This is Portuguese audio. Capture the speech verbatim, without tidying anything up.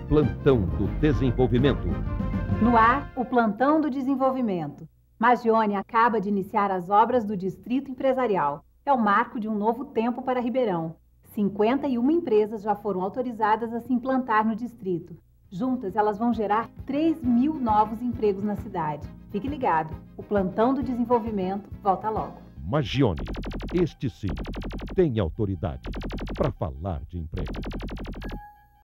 Plantão do Desenvolvimento. No ar, o Plantão do Desenvolvimento. Magione acaba de iniciar as obras do Distrito Empresarial. É o marco de um novo tempo para Ribeirão. cinquenta e uma empresas já foram autorizadas a se implantar no distrito. Juntas, elas vão gerar três mil novos empregos na cidade. Fique ligado, o Plantão do Desenvolvimento volta logo. Magione, este sim, tem autoridade para falar de emprego.